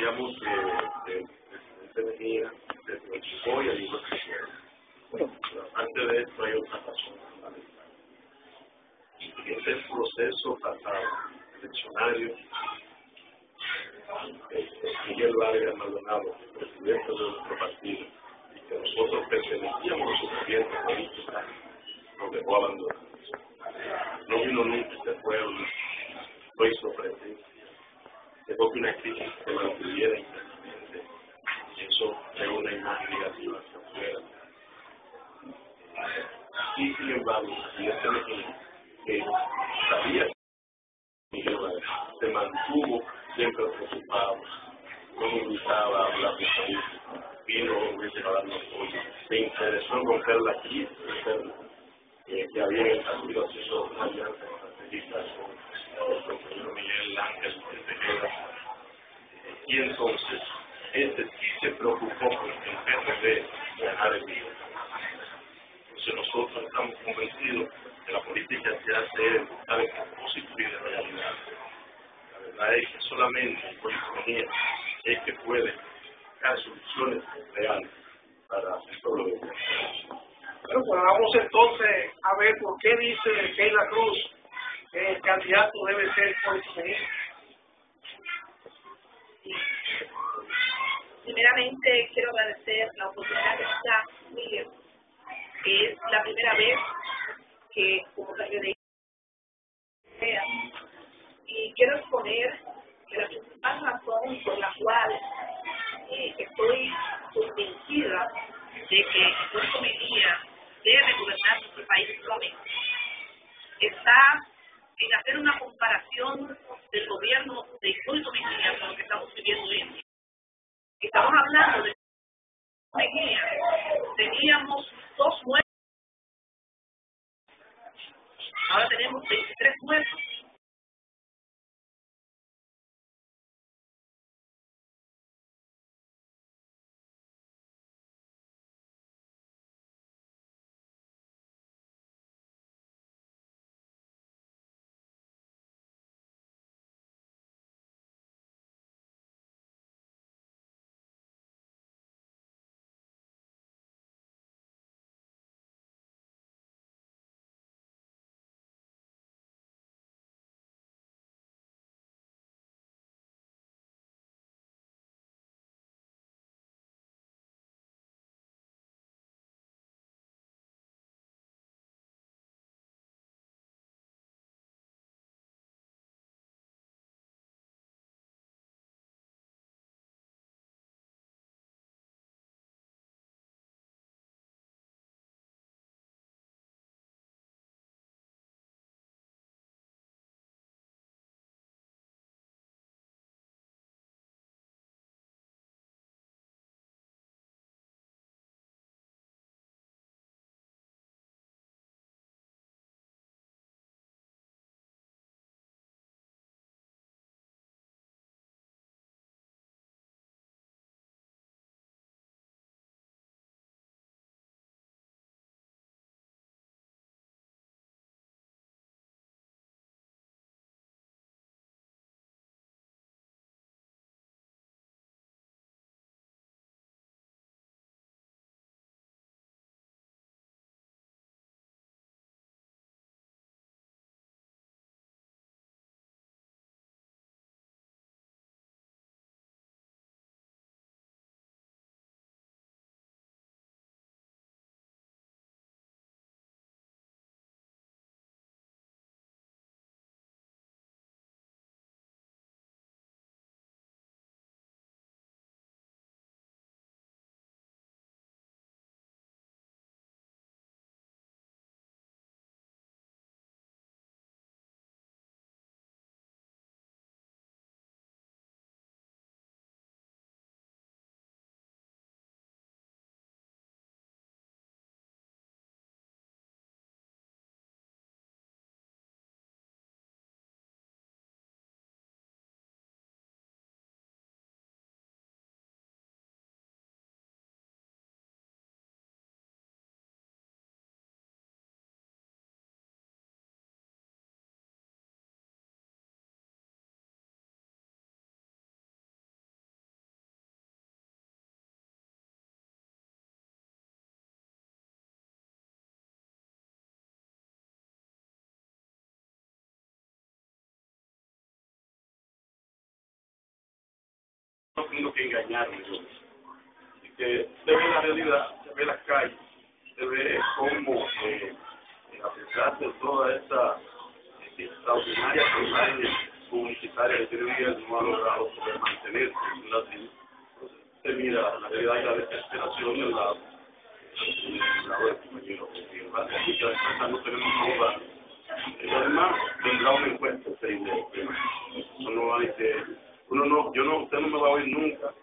decíamos del presidente Mejía, se preocupó y ayudó a que aparte de esto hay otra razón fundamental. Y ese proceso pasado, eleccionario, Miguel Vargas Maldonado, presidente de nuestro partido, y que nosotros pertenecíamos a su gobierno político, nos dejó abandonados. No vino nunca este pueblo, no hizo presencia, dejó que una crisis se mantuviera internamente, y eso creó una imagen negativa hacia afuera. Y sin embargo, el presidente Mejía, que sabía que Miguel Vargas se mantuvo siempre preocupado, no me invitaba a hablar de política, vino a darnos apoyo, se interesó en romper la crisis interna que había en el partido, haciendo una alianza estratégica con el compañero Miguel Ángel Tejeda. Y entonces, sí se preocupó por el PRD ganar el día. Entonces nosotros estamos convencidos que la política se hace de propósito y de realidad. La verdad es que solamente con economía es que puede dar soluciones reales para el pueblo de Venezuela. Bueno, pues vamos entonces a ver por qué dice Keila Cruz que el candidato debe ser Hipólito Mejía. Primeramente quiero agradecer la oportunidad que nos da Miguel, que es la primera vez que como periodista y quiero exponer que la principal razón por la cual estoy convencida de que Hipólito Mejía debe gobernar nuestro país solamente está en hacer una comparación del gobierno de Hipólito Mejía con lo que estamos viviendo hoy en día. Estamos hablando de Mejía, teníamos 2 muertos, ahora tenemos 23 muertos. tratando que engañarme. Así que se ve la realidad, se ve las calles, se ve cómo, a pesar de toda esta extraordinaria campaña publicitaria que tiene Miguel, no ha logrado poder mantenerse en la línea. Entonces, se mira la realidad y la desesperación del lado del compañero. Así que las no tenemos que jugar. Además, tendrá un encuentro serio. Usted no me va a oír nunca